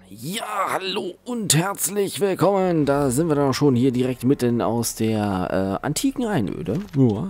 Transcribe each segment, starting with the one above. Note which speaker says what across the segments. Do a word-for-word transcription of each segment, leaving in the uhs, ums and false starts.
Speaker 1: Ja, hallo und herzlich willkommen. Da sind wir dann auch schon hier direkt mitten aus der äh, antiken Einöde.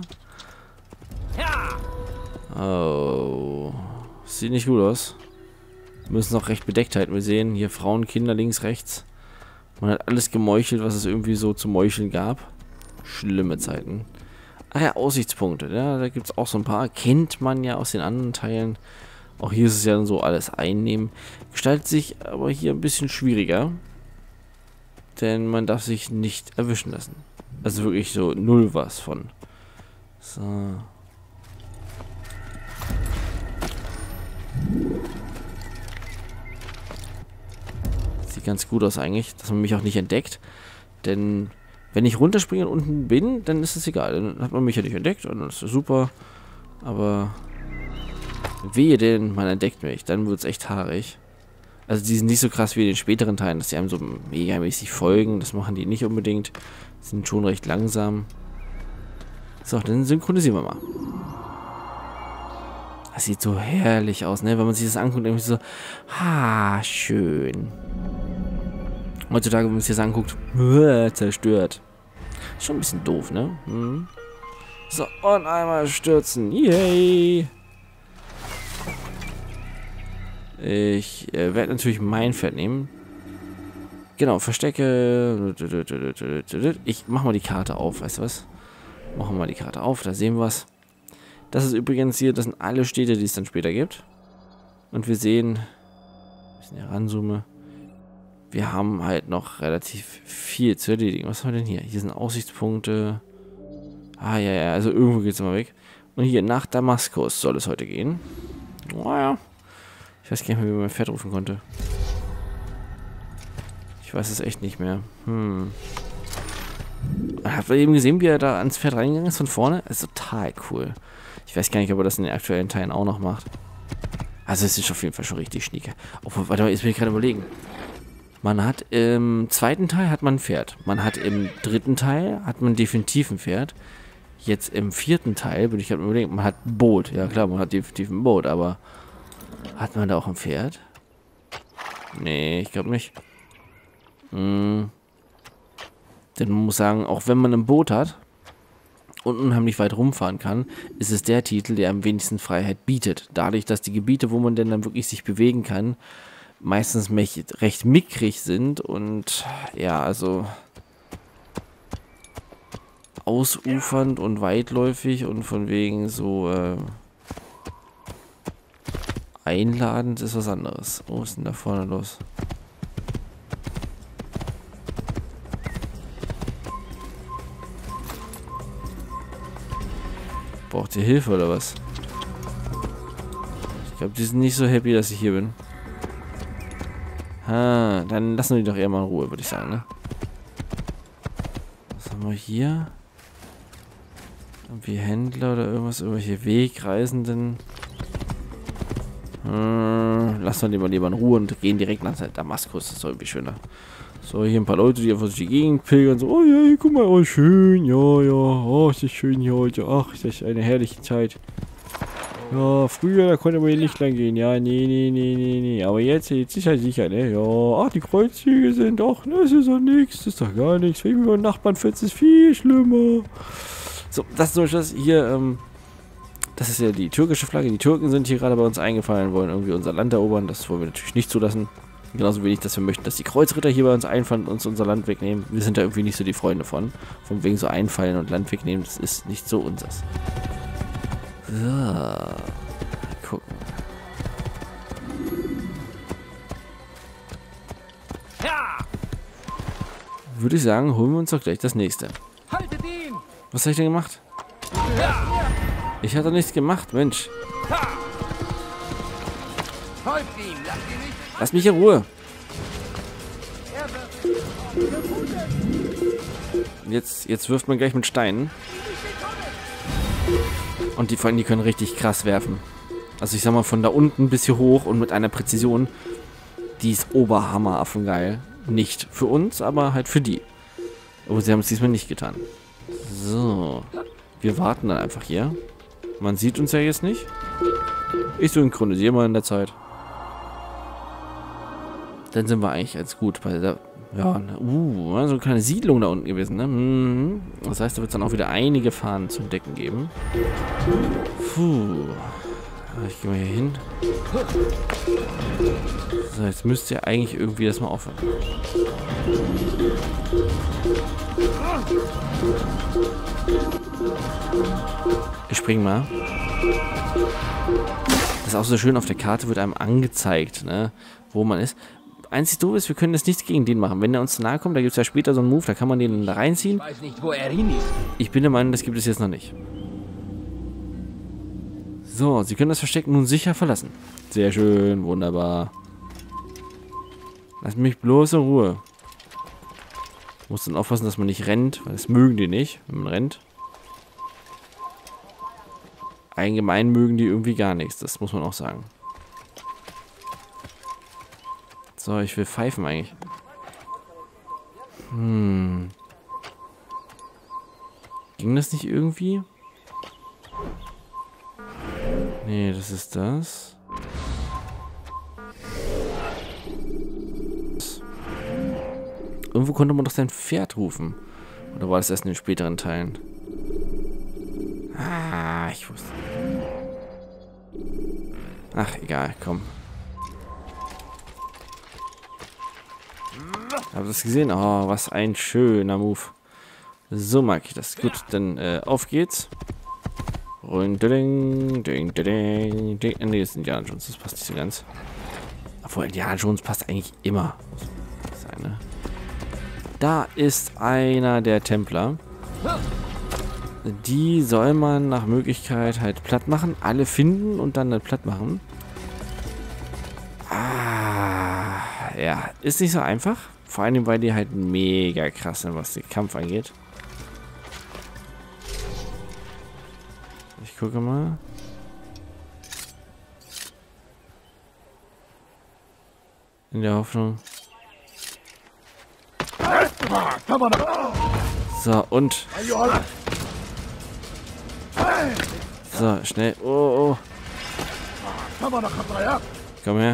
Speaker 1: Ja. Oh, sieht nicht gut aus. Wir müssen noch recht bedeckt halten. Wir sehen hier Frauen, Kinder links, rechts. Man hat alles gemeuchelt, was es irgendwie so zu meucheln gab. Schlimme Zeiten. Ah ja, Aussichtspunkte. Ja, da gibt es auch so ein paar. Kennt man ja aus den anderen Teilen. Auch hier ist es ja dann so alles einnehmen. Gestaltet sich aber hier ein bisschen schwieriger. Denn man darf sich nicht erwischen lassen. Also wirklich so null was von. So. Sieht ganz gut aus eigentlich, dass man mich auch nicht entdeckt. Denn wenn ich runterspringe und unten bin, dann ist es egal. Dann hat man mich ja nicht entdeckt und dann ist das super. Aber wehe denn, man entdeckt mich. Dann wird es echt haarig. Also die sind nicht so krass wie in den späteren Teilen, dass die einem so megamäßig folgen. Das machen die nicht unbedingt. Die sind schon recht langsam. So, dann synchronisieren wir mal. Das sieht so herrlich aus, ne? Wenn man sich das anguckt, irgendwie so, ah, schön. Heutzutage, wenn man sich das anguckt, zerstört. Ist schon ein bisschen doof, ne? Hm. So, und einmal stürzen. Yay! Ich äh, werde natürlich mein Pferd nehmen. Genau, verstecke. Ich mache mal die Karte auf, weißt du was? Machen wir mal die Karte auf, da sehen wir es. Das ist übrigens hier, das sind alle Städte, die es dann später gibt. Und wir sehen, ein bisschen heranzoome, wir haben halt noch relativ viel zu erledigen. Was haben wir denn hier? Hier sind Aussichtspunkte. Ah, ja, ja, also irgendwo geht es immer weg. Und hier nach Damaskus soll es heute gehen. Naja. Ich weiß gar nicht mehr, wie man mein Pferd rufen konnte. Ich weiß es echt nicht mehr. Hm. Habt ihr eben gesehen, wie er da ans Pferd reingegangen ist von vorne? Das ist total cool. Ich weiß gar nicht, ob er das in den aktuellen Teilen auch noch macht. Also es ist auf jeden Fall schon richtig schnieke. Obwohl, warte mal, jetzt bin ich gerade überlegen. Man hat im zweiten Teil hat man ein Pferd. Man hat im dritten Teil hat man definitiv ein Pferd. Jetzt im vierten Teil bin ich gerade überlegen, man hat ein Boot. Ja klar, man hat definitiv ein Boot, aber hat man da auch ein Pferd? Nee, ich glaube nicht. Hm. Denn man muss sagen, auch wenn man ein Boot hat und unheimlich weit rumfahren kann, ist es der Titel, der am wenigsten Freiheit bietet. Dadurch, dass die Gebiete, wo man denn dann wirklich sich bewegen kann, meistens recht mickrig sind und ja, also ausufernd und weitläufig und von wegen so äh, einladend ist was anderes. Oh, was ist denn da vorne los? Braucht ihr Hilfe oder was? Ich glaube, die sind nicht so happy, dass ich hier bin. Ha, dann lassen wir die doch eher mal in Ruhe, würde ich sagen, ne? Was haben wir hier? Irgendwie Händler oder irgendwas, irgendwelche Wegreisenden. Hm, lassen wir die mal lieber in Ruhe und gehen direkt nach Damaskus. Das ist doch irgendwie schöner. So, hier ein paar Leute, die einfach durch die Gegend pilgern. So, oh ja, guck mal, oh schön, ja, ja, oh, ist das schön hier heute. Ach, ist das eine herrliche Zeit. Ja, früher, da konnte man hier nicht lang gehen. Ja, nee, nee, nee, nee, nee. Aber jetzt, jetzt ist ja sicher, ne? Ja, ach, die Kreuzzüge sind doch, ne, das ist doch nichts, das ist doch gar nichts. Wegen meinen Nachbarn findet es viel schlimmer. So, das ist zum Beispiel das hier, ähm, das ist ja die türkische Flagge. Die Türken sind hier gerade bei uns eingefallen, wollen irgendwie unser Land erobern. Das wollen wir natürlich nicht zulassen. Genauso wenig, dass wir möchten, dass die Kreuzritter hier bei uns einfallen und uns unser Land wegnehmen. Wir sind da irgendwie nicht so die Freunde von. Von wegen so einfallen und Land wegnehmen, das ist nicht so unseres. So. Mal gucken. Würde ich sagen, holen wir uns doch gleich das nächste.
Speaker 2: Haltet ihn!
Speaker 1: Was habe ich denn gemacht? Ich hatte nichts gemacht, Mensch.
Speaker 2: Folgt ihm! Lasst ihn nicht!
Speaker 1: Lass mich in Ruhe. Jetzt, jetzt wirft man gleich mit Steinen. Und die, vor allem, die können richtig krass werfen. Also ich sag mal, von da unten bis hier hoch und mit einer Präzision, die ist oberhammer-affengeil. Nicht für uns, aber halt für die. Aber sie haben es diesmal nicht getan. So. Wir warten dann einfach hier. Man sieht uns ja jetzt nicht. Ich synchronisiere mal in der Zeit. Dann sind wir eigentlich als gut bei der... Ja, ne, uh, so eine kleine Siedlung da unten gewesen, ne? Mhm. Das heißt, da wird es dann auch wieder einige Fahnen zu entdecken geben. Puh. Ich gehe mal hier hin. So, jetzt müsste ja eigentlich irgendwie das mal aufhören. Ich spring mal. Das ist auch so schön, auf der Karte wird einem angezeigt, ne, wo man ist. Einzig doof ist, wir können jetzt nichts gegen den machen. Wenn er uns zu nahe kommt, da gibt es ja später so einen Move, da kann man den da reinziehen.
Speaker 2: Ich weiß nicht, wo er hin ist.
Speaker 1: Ich bin der Meinung, das gibt es jetzt noch nicht. So, Sie können das Versteck nun sicher verlassen. Sehr schön, wunderbar. Lass mich bloß in Ruhe. Muss dann aufpassen, dass man nicht rennt, weil das mögen die nicht, wenn man rennt. Allgemein mögen die irgendwie gar nichts, das muss man auch sagen. So, ich will pfeifen eigentlich. Hm. Ging das nicht irgendwie? Nee, das ist das. Irgendwo konnte man doch sein Pferd rufen. Oder war das erst in den späteren Teilen? Ah, ich wusste. Ach, egal, komm. Habt ihr das gesehen? Oh, was ein schöner Move. So mag ich das. Gut, dann äh, auf geht's. Und ding, ding, ding, ding. Nee, das ist Indiana Jones, das passt nicht so ganz. Obwohl, Indiana Jones passt eigentlich immer. Sein, ne? Da ist einer der Templer. Die soll man nach Möglichkeit halt platt machen. Alle finden und dann halt platt machen. Ah, ja, ist nicht so einfach. Vor allem, weil die halt mega krass sind, was den Kampf angeht. Ich gucke mal. In der Hoffnung. So, und. So, schnell. Oh, oh. Komm her.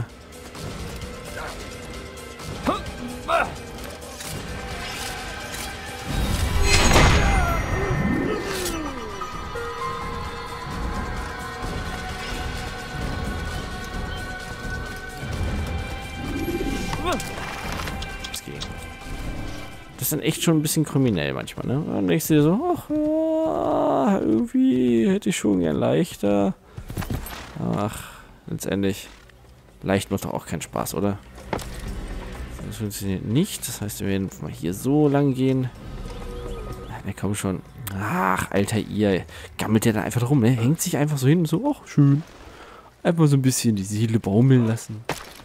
Speaker 1: Das ist dann echt schon ein bisschen kriminell manchmal, ne? Dann denkst du dir so, ach, ja, irgendwie hätte ich schon gern leichter. Ach, letztendlich, leicht macht doch auch keinen Spaß, oder? Das funktioniert nicht. Das heißt, wir werden mal hier so lang gehen. Na komm schon. Ach, Alter, ihr gammelt ja da einfach rum, ne? Hängt sich einfach so hin und so, ach, schön. Einfach so ein bisschen die Seele baumeln lassen.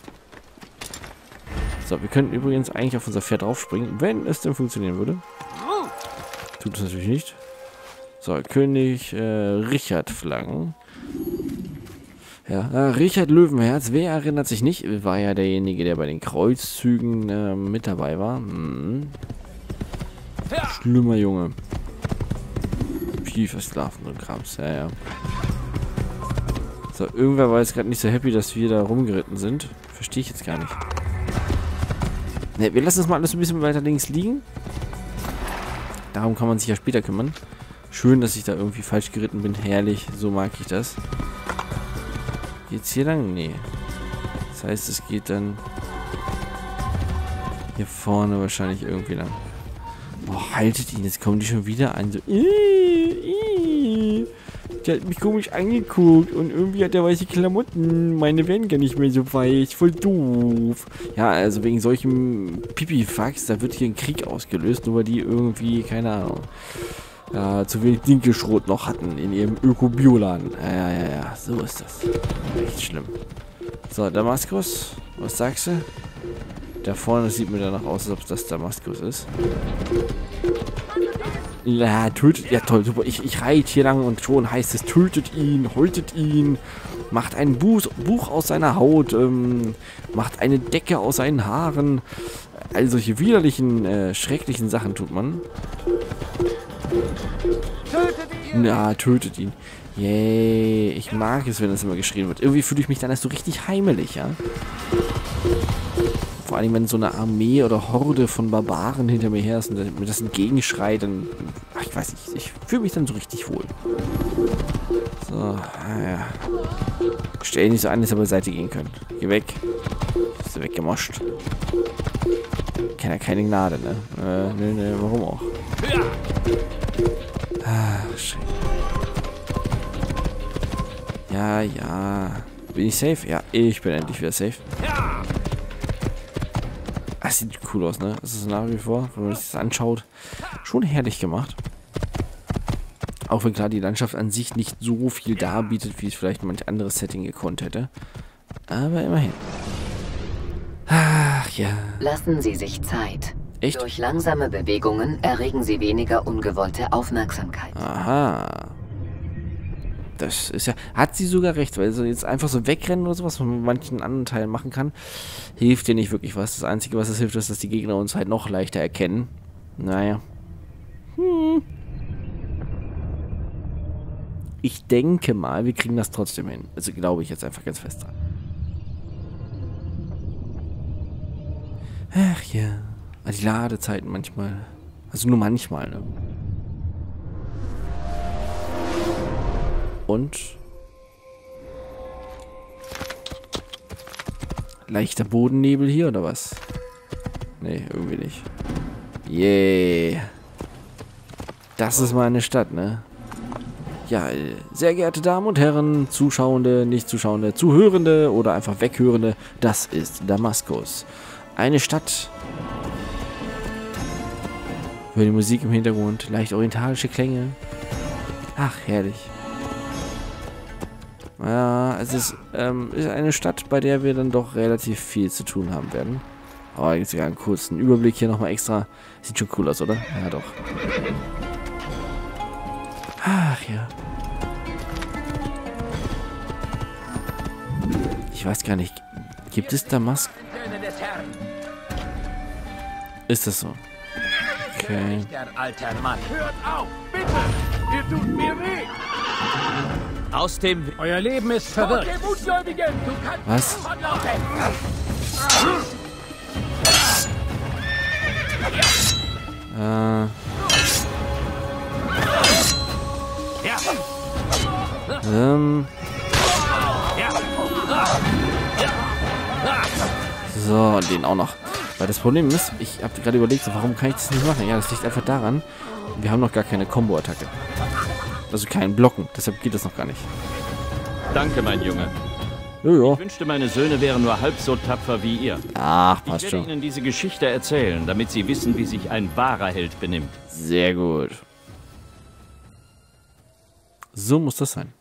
Speaker 1: So, wir könnten übrigens eigentlich auf unser Pferd draufspringen, wenn es denn funktionieren würde. Tut es natürlich nicht. So, König äh, Richard Flaggen. Ja, äh, Richard Löwenherz, wer erinnert sich nicht? War ja derjenige, der bei den Kreuzzügen äh, mit dabei war. Hm. Schlimmer Junge. Viel versklavten und Krams, ja, ja. So, irgendwer war jetzt gerade nicht so happy, dass wir da rumgeritten sind. Verstehe ich jetzt gar nicht. Ne, wir lassen das mal alles ein bisschen weiter links liegen. Darum kann man sich ja später kümmern. Schön, dass ich da irgendwie falsch geritten bin. Herrlich, so mag ich das. Geht's hier lang? Nee. Das heißt, es geht dann hier vorne wahrscheinlich irgendwie lang. Boah, haltet ihn, jetzt kommen die schon wieder an. So, der hat mich komisch angeguckt und irgendwie hat er weiße Klamotten. Meine werden gar nicht mehr so weich. Voll doof. Ja, also wegen solchen Pipifax, da wird hier ein Krieg ausgelöst, nur weil die irgendwie, keine Ahnung, ja, zu wenig Dinkelschrot noch hatten in ihrem Öko-Bioladen. Ja, ja, ja, ja, so ist das. Echt schlimm. So, Damaskus, was sagst du? Da vorne sieht mir danach aus, als ob das Damaskus ist. Ja, tötet. Ja, toll, super. Ich, ich reite hier lang und schon heißt es, tötet ihn, häutet ihn, macht ein Buch, Buch aus seiner Haut, ähm, macht eine Decke aus seinen Haaren. All solche widerlichen, äh, schrecklichen Sachen tut man.
Speaker 2: Tötet ihn!
Speaker 1: Ja, tötet ihn. Yay, ich mag es, wenn das immer geschrien wird. Irgendwie fühle ich mich dann erst so richtig heimelig, ja. Vor allem, wenn so eine Armee oder Horde von Barbaren hinter mir her ist und mir das entgegenschreit, dann, ach, ich weiß nicht, ich fühle mich dann so richtig wohl. So, naja. Stell nicht so an, dass ihr beiseite gehen könnt. Geh weg. Bist du weggemoscht. Kennt ja keine Gnade, ne? Äh, ne, ne, warum auch? Ah, schön. Ja, ja. Bin ich safe? Ja, ich bin endlich wieder safe. Das sieht cool aus, ne? Das ist nach wie vor, wenn man sich das anschaut, schon herrlich gemacht. Auch wenn klar die Landschaft an sich nicht so viel darbietet, wie es vielleicht manch anderes Setting gekonnt hätte. Aber immerhin. Ach ja.
Speaker 3: Lassen Sie sich Zeit.
Speaker 1: Echt?
Speaker 3: Durch langsame Bewegungen erregen Sie weniger ungewollte Aufmerksamkeit.
Speaker 1: Aha. Das ist ja... Hat sie sogar recht, weil so jetzt einfach so wegrennen oder sowas, was man mit manchen anderen Teilen machen kann, hilft dir nicht wirklich was. Das Einzige, was es hilft, ist, dass die Gegner uns halt noch leichter erkennen. Naja. Hm. Ich denke mal, wir kriegen das trotzdem hin. Also glaube ich jetzt einfach ganz fest dran. Ach ja. Die Ladezeiten manchmal. Also nur manchmal, ne? Und leichter Bodennebel hier, oder was? Nee, irgendwie nicht. Yeah. Das ist meine Stadt, ne? Ja, sehr geehrte Damen und Herren, Zuschauende, Nicht-Zuschauende, Zuhörende oder einfach Weghörende, das ist Damaskus. Eine Stadt. Für die Musik im Hintergrund, leicht orientalische Klänge. Ach, herrlich. Ja, es ist, ähm, ist eine Stadt, bei der wir dann doch relativ viel zu tun haben werden. Aber jetzt sogar einen kurzen Überblick hier nochmal extra. Sieht schon cool aus, oder? Ja, doch. Ach ja. Ich weiß gar nicht. Gibt es Damask? Ist das so? Okay.
Speaker 2: Der alte Mann. Hört auf, bitte! Ihr tut mir weh! Aus dem... Euer Leben ist verwirrt.
Speaker 1: Was? Äh. Ähm. So, und den auch noch. Weil das Problem ist, ich habe gerade überlegt, so, warum kann ich das nicht machen? Ja, das liegt einfach daran, wir haben noch gar keine Combo-Attacke. Also keinen Blocken, deshalb geht das noch gar nicht.
Speaker 4: Danke, mein Junge.
Speaker 1: Jojo.
Speaker 4: Ich wünschte, meine Söhne wären nur halb so tapfer wie ihr.
Speaker 1: Ach,
Speaker 4: Ich
Speaker 1: passt
Speaker 4: werde
Speaker 1: schon.
Speaker 4: Ihnen diese Geschichte erzählen, damit Sie wissen, wie sich ein wahrer Held benimmt.
Speaker 1: Sehr gut. So muss das sein.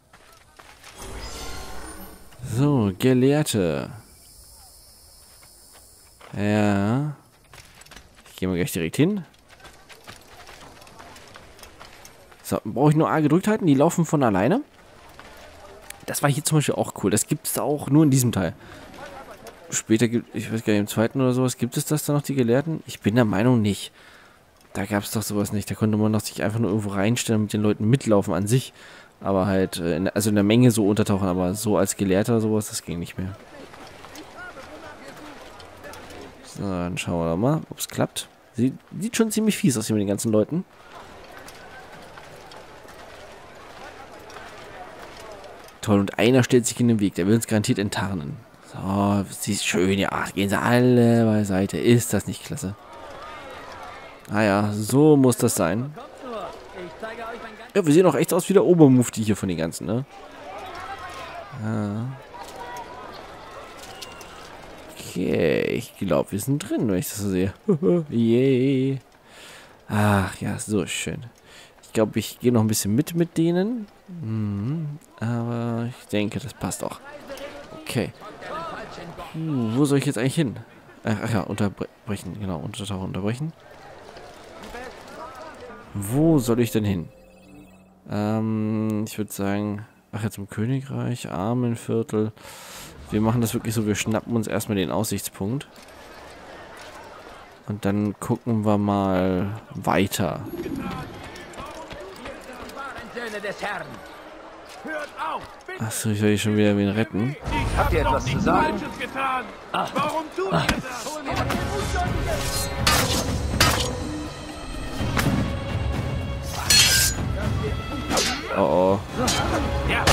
Speaker 1: So, Gelehrte. Ja. Ich gehe mal gleich direkt hin. So, brauche ich nur A gedrückt halten? Die laufen von alleine. Das war hier zum Beispiel auch cool. Das gibt es auch nur in diesem Teil. Später gibt ich weiß gar nicht, im zweiten oder sowas, gibt es das da noch, die Gelehrten? Ich bin der Meinung nicht. Da gab es doch sowas nicht. Da konnte man doch sich einfach nur irgendwo reinstellen und mit den Leuten mitlaufen an sich. Aber halt, in, also in der Menge so untertauchen, aber so als Gelehrter oder sowas, das ging nicht mehr. So, dann schauen wir mal, ob es klappt. Sieht, sieht schon ziemlich fies aus hier mit den ganzen Leuten. Toll, und einer stellt sich in den Weg, der will uns garantiert enttarnen. So, sie ist schön, ja, gehen sie alle beiseite. Ist das nicht klasse? Ah ja, so muss das sein. Ja, wir sehen auch echt aus wie der Obermufti hier von den ganzen, ne? Ja. Okay, ich glaube, wir sind drin, wenn ich das so sehe. Yay. Ach ja, so schön. Ich glaube, ich gehe noch ein bisschen mit mit denen. Mhm, aber ich denke, das passt auch. Okay. Uh, wo soll ich jetzt eigentlich hin? Ach, ach ja, unterbrechen. Genau, Untertauchen unterbrechen. Wo soll ich denn hin? Ähm, ich würde sagen, ach ja, zum Königreich, Armenviertel. Wir machen das wirklich so, wir schnappen uns erstmal den Aussichtspunkt. Und dann gucken wir mal weiter.
Speaker 2: Hört auf! Bitte!
Speaker 1: Achso, ich soll hier schon wieder wen retten.
Speaker 2: Ich hab
Speaker 5: ihr
Speaker 2: doch
Speaker 5: etwas zu
Speaker 2: nichts
Speaker 5: sagen?
Speaker 2: Falsches getan! Warum tut ihr das? Hol mir
Speaker 1: Oh oh.
Speaker 2: Ja!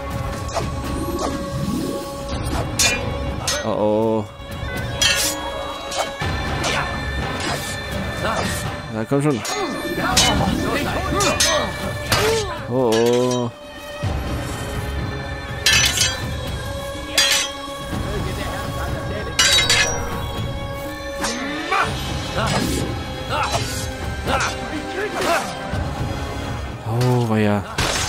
Speaker 1: Oh oh. Na komm schon. Oh oh. Oh, war ja.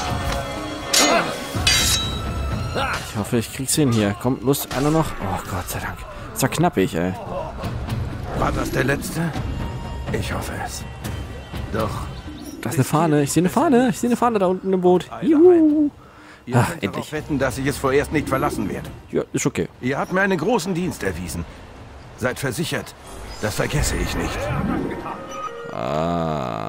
Speaker 1: Ich hoffe, ich krieg's hin hier. Kommt, los, einer noch. Oh Gott sei Dank. Das war knappig, ey.
Speaker 6: War das der letzte? Ich hoffe es. Doch.
Speaker 1: Da ist eine Fahne. Ich sehe eine Fahne. Ich sehe eine Fahne da unten im Boot. Juhu.
Speaker 6: Ihr
Speaker 1: Ach,
Speaker 6: könnt
Speaker 1: endlich.
Speaker 6: darauf wetten, dass ich es vorerst nicht verlassen werde.
Speaker 1: Ja, ist okay.
Speaker 6: Ihr habt mir einen großen Dienst erwiesen. Seid versichert. Das vergesse ich nicht.
Speaker 1: Ah.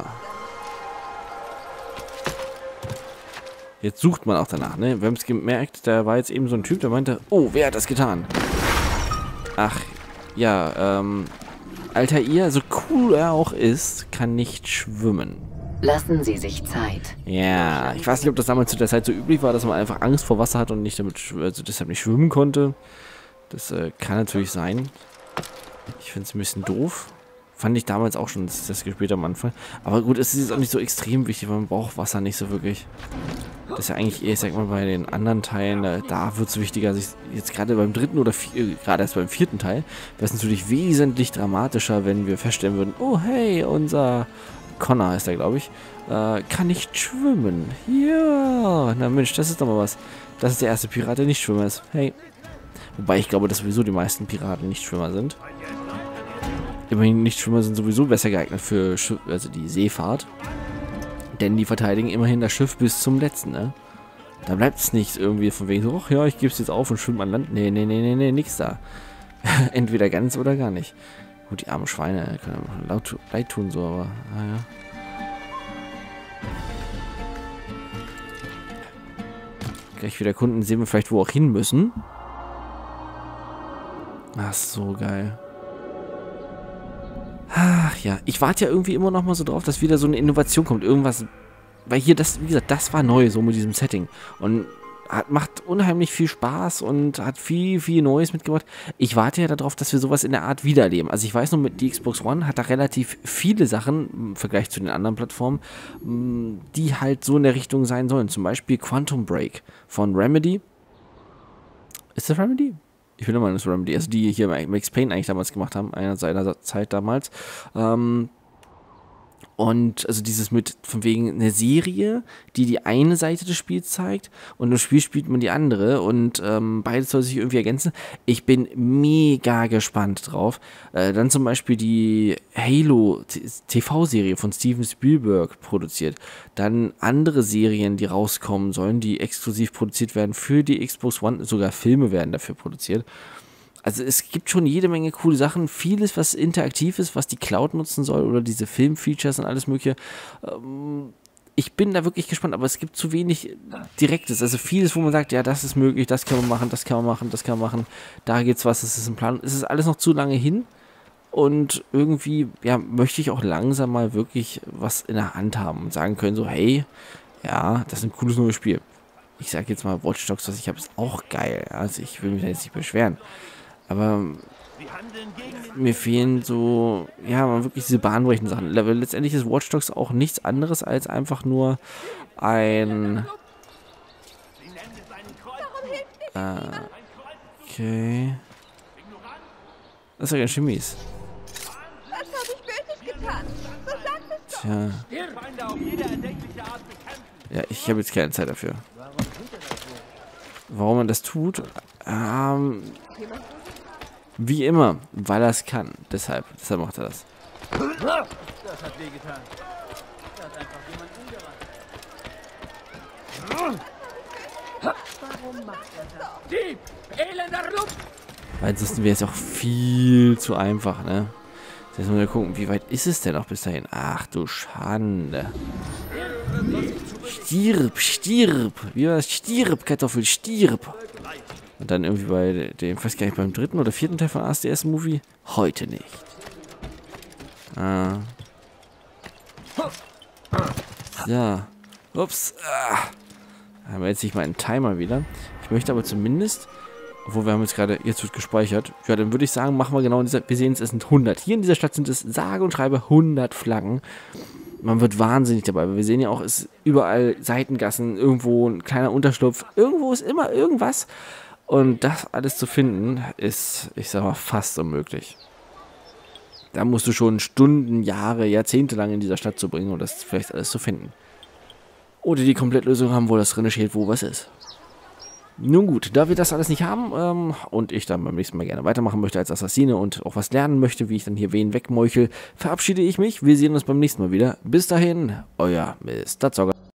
Speaker 1: Jetzt sucht man auch danach, ne? Wir haben es gemerkt, da war jetzt eben so ein Typ, der meinte, oh, wer hat das getan? Ach, ja, ähm, Altair, so cool er auch ist, kann nicht schwimmen.
Speaker 3: Lassen Sie sich Zeit.
Speaker 1: Ja, ich weiß nicht, ob das damals zu der Zeit so üblich war, dass man einfach Angst vor Wasser hat und nicht damit, also deshalb nicht schwimmen konnte. Das äh, kann natürlich sein. Ich finde es ein bisschen doof. Fand ich damals auch schon, das, das gespielt am Anfang. Aber gut, es ist jetzt auch nicht so extrem wichtig, weil man braucht Wasser nicht so wirklich. Das ist ja eigentlich eher, ich sag mal, bei den anderen Teilen, da, da wird es wichtiger. Also ich, jetzt gerade beim dritten oder vier, gerade erst beim vierten Teil, wäre es natürlich wesentlich dramatischer, wenn wir feststellen würden, oh hey, unser Connor heißt er, glaube ich, äh, kann nicht schwimmen. Ja, na Mensch, das ist doch mal was. Das ist der erste Pirat, der nicht Schwimmer ist. Hey. Wobei ich glaube, dass sowieso die meisten Piraten nicht Schwimmer sind. Immerhin Nichtschwimmer sind sowieso besser geeignet für Schiff, also die Seefahrt. Denn die verteidigen immerhin das Schiff bis zum letzten, ne? Da bleibt es nicht irgendwie von wegen so, ach ja, ich gebe es jetzt auf und schwimme an Land. Nee, nee, nee, nee, nee, nix da. Entweder ganz oder gar nicht. Gut, die armen Schweine können laut, leid tun, so, aber, naja. Gleich wieder Kunden sehen wir vielleicht, wo auch hin müssen. Ach, so geil. Ach ja, ich warte ja irgendwie immer noch mal so drauf, dass wieder so eine Innovation kommt. Irgendwas, weil hier das, wie gesagt, das war neu, so mit diesem Setting. Und hat, macht unheimlich viel Spaß und hat viel, viel Neues mitgebracht. Ich warte ja darauf, dass wir sowas in der Art wiedererleben. Also ich weiß noch, mit die Xbox One hat da relativ viele Sachen, im Vergleich zu den anderen Plattformen, die halt so in der Richtung sein sollen. Zum Beispiel Quantum Break von Remedy. Ist das Remedy? Ich will immer das Remedy, also die hier Max Payne eigentlich damals gemacht haben, einer seiner Zeit damals. Ähm, und also dieses mit, von wegen eine Serie, die die eine Seite des Spiels zeigt und im Spiel spielt man die andere und ähm, beides soll sich irgendwie ergänzen. Ich bin mega gespannt drauf. Äh, dann zum Beispiel die Halo-T V-Serie von Steven Spielberg produziert. Dann andere Serien, die rauskommen sollen, die exklusiv produziert werden für die Xbox One. Sogar Filme werden dafür produziert. Also es gibt schon jede Menge coole Sachen, vieles, was interaktiv ist, was die Cloud nutzen soll oder diese Filmfeatures und alles mögliche. Ähm, ich bin da wirklich gespannt, aber es gibt zu wenig Direktes. Also vieles, wo man sagt, ja, das ist möglich, das kann man machen, das kann man machen, das kann man machen. Da gibt's was, das ist ein Plan. Es ist alles noch zu lange hin und irgendwie, ja, möchte ich auch langsam mal wirklich was in der Hand haben und sagen können, so, hey, ja, das ist ein cooles neues Spiel. Ich sage jetzt mal, Watch Dogs, was ich habe, ist auch geil. Also ich will mich da jetzt nicht beschweren. Aber mir fehlen so, ja, wirklich diese bahnbrechenden Sachen. Letztendlich ist Watch Dogs auch nichts anderes als einfach nur ein... Äh, okay. Das ist ja ganz schön mies.
Speaker 7: Was habe ich Böses getan? So sagt es doch.
Speaker 1: Tja. Ja, ich habe jetzt keine Zeit dafür. Warum man das tut? Ähm... Wie immer, weil er es kann. Deshalb, deshalb macht er das.
Speaker 5: Das hat wehgetan. Da hat einfach jemand umgerannt.
Speaker 7: Warum macht er das?
Speaker 2: Dieb! Elender Lump!
Speaker 1: Weil ansonsten wäre es auch viel zu einfach, ne? Jetzt müssen wir gucken, wie weit ist es denn noch bis dahin? Ach du Schande. Stirb, stirb. Wie war das? Stirb, Kartoffel, stirb. Und dann irgendwie bei dem, weiß gar nicht, beim dritten oder vierten Teil von A S D S-Movie? Heute nicht. Ah. Ja. Ups. Ah. Haben wir jetzt nicht mal einen Timer wieder. Ich möchte aber zumindest, obwohl wir haben jetzt gerade, jetzt wird gespeichert. Ja, dann würde ich sagen, machen wir genau in dieser, wir sehen es, es sind hundert. Hier in dieser Stadt sind es sage und schreibe hundert Flaggen. Man wird wahnsinnig dabei, weil wir sehen ja auch, es ist überall Seitengassen, irgendwo ein kleiner Unterschlupf, irgendwo ist immer irgendwas. Und das alles zu finden, ist, ich sag mal, fast unmöglich. Da musst du schon Stunden, Jahre, Jahrzehnte lang in dieser Stadt zu bringen, um das vielleicht alles zu finden. Oder die Komplettlösung haben, wo das drin steht, wo was ist. Nun gut, da wir das alles nicht haben ähm, und ich dann beim nächsten Mal gerne weitermachen möchte als Assassine und auch was lernen möchte, wie ich dann hier wen wegmeuchel, verabschiede ich mich. Wir sehen uns beim nächsten Mal wieder. Bis dahin, euer Mister Zocker.